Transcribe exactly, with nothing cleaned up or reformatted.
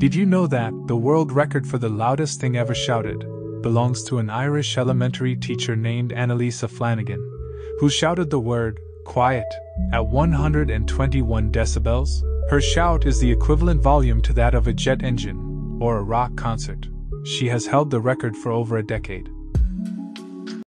Did you know that the world record for the loudest thing ever shouted belongs to an Irish elementary teacher named Annalisa Flanagan, who shouted the word quiet at one hundred twenty-one decibels? Her shout is the equivalent volume to that of a jet engine or a rock concert. She has held the record for over a decade.